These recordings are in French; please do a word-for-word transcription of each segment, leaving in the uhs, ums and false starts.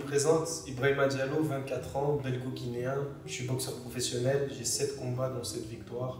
présente, Ibrahima Diallo, vingt-quatre ans, belgo-guinéen. Je suis boxeur professionnel, j'ai sept combats dont sept victoires.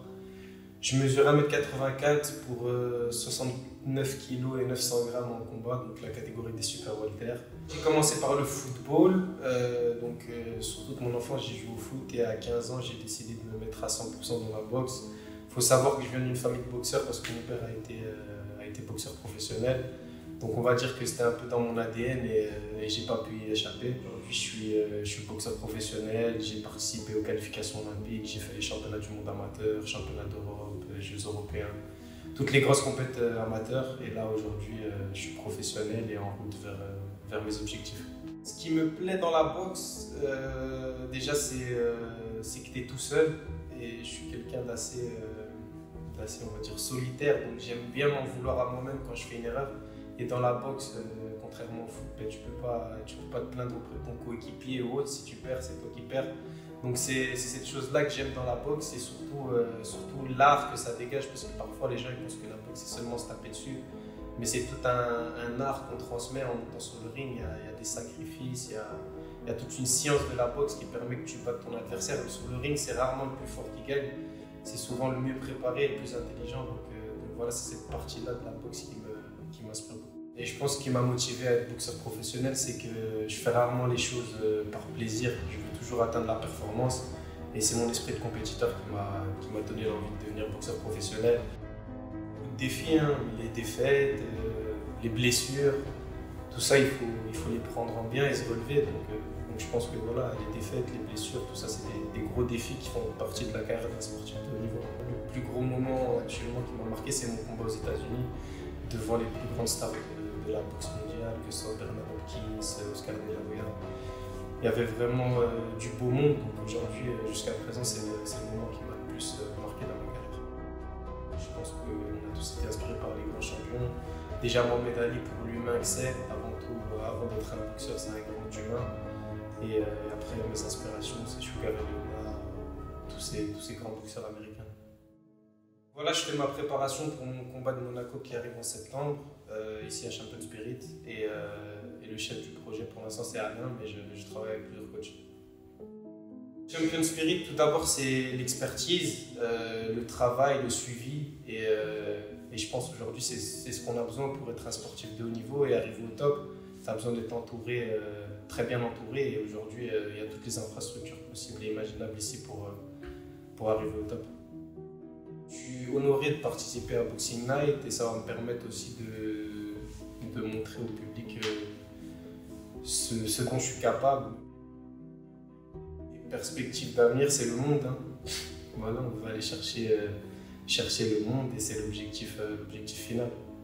Je mesure un mètre quatre-vingt-quatre pour euh, soixante-neuf kilos et neuf cents grammes en combat, donc la catégorie des super welter. J'ai commencé par le football, euh, donc euh, sur toute mon enfance j'ai joué au foot et à quinze ans j'ai décidé de me mettre à cent pour cent dans la boxe. Il faut savoir que je viens d'une famille de boxeurs parce que mon père a été, euh, a été boxeur professionnel. Donc on va dire que c'était un peu dans mon A D N et, euh, et j'ai pas pu y échapper. Aujourd'hui je suis, euh, je suis boxeur professionnel, j'ai participé aux qualifications olympiques, j'ai fait les championnats du monde amateur, championnats d'Europe, Jeux européens, toutes les grosses compétitions amateurs. Et là aujourd'hui euh, je suis professionnel et en route vers, euh, vers mes objectifs. Ce qui me plaît dans la boxe, euh, déjà c'est euh, que tu es tout seul et je suis quelqu'un d'assez, euh, d'assez on va dire solitaire, donc j'aime bien m'en vouloir à moi-même quand je fais une erreur. Et dans la boxe, euh, contrairement au foot, ben, tu ne peux, peux pas te plaindre auprès de ton coéquipier ou autre. Si tu perds, c'est toi qui perds. Donc c'est cette chose-là que j'aime dans la boxe et surtout, euh, surtout l'art que ça dégage, parce que parfois les gens ils pensent que la boxe c'est seulement se taper dessus. Mais c'est tout un, un art qu'on transmet en montant sur le ring. Il y a, il y a des sacrifices, il y a, il y a toute une science de la boxe qui permet que tu battes ton adversaire. Mais sur le ring, c'est rarement le plus fort qui gagne. C'est souvent le mieux préparé et le plus intelligent. Donc, euh, donc voilà, c'est cette partie-là de la boxe qui me qui m'inspire beaucoup. Et je pense que ce qui m'a motivé à être boxeur professionnel, c'est que je fais rarement les choses par plaisir. Je veux toujours atteindre la performance. Et c'est mon esprit de compétiteur qui m'a donné l'envie de devenir boxeur professionnel. Les défis, hein, les défaites, euh, les blessures, tout ça, il faut, il faut les prendre en bien et se relever. Donc, euh, donc je pense que voilà, les défaites, les blessures, tout ça, c'est des, des gros défis qui font partie de la carrière d'un sportif de haut niveau. Le plus gros moment actuellement qui m'a marqué, c'est mon combat aux États-Unis, devant les plus grandes stars de, de la boxe mondiale, que ce soit Bernard Hopkins, Oscar de la Hoya. Il y avait vraiment euh, du beau monde, donc aujourd'hui, euh, jusqu'à présent, c'est le, le moment qui m'a le plus euh, marqué dans ma carrière. Je pense qu'on a tous été inspirés par les grands champions. Déjà, Mohamed Ali, pour l'humain que c'est, avant tout, euh, avant d'être un boxeur, c'est un grand humain. Et euh, après, mes inspirations, c'est Sugar Ray Leonard, tous ces, tous ces grands boxeurs américains. Voilà, je fais ma préparation pour mon combat de Monaco qui arrive en septembre, euh, ici à Champion Spirit. Et, euh, et le chef du projet pour l'instant c'est Alain, mais je, je travaille avec plusieurs coachs. Champion Spirit, tout d'abord c'est l'expertise, euh, le travail, le suivi. Et, euh, et je pense aujourd'hui c'est ce qu'on a besoin pour être un sportif de haut niveau et arriver au top. Tu as besoin d'être entouré, euh, très bien entouré. Et aujourd'hui euh, il y a toutes les infrastructures possibles et imaginables ici pour, euh, pour arriver au top. Je suis honoré de participer à Boxing Night et ça va me permettre aussi de, de montrer au public euh, ce, ce dont je suis capable. Les perspectives d'avenir, c'est le monde. Hein. Voilà, on va aller chercher, euh, chercher le monde et c'est l'objectif euh, l'objectif final.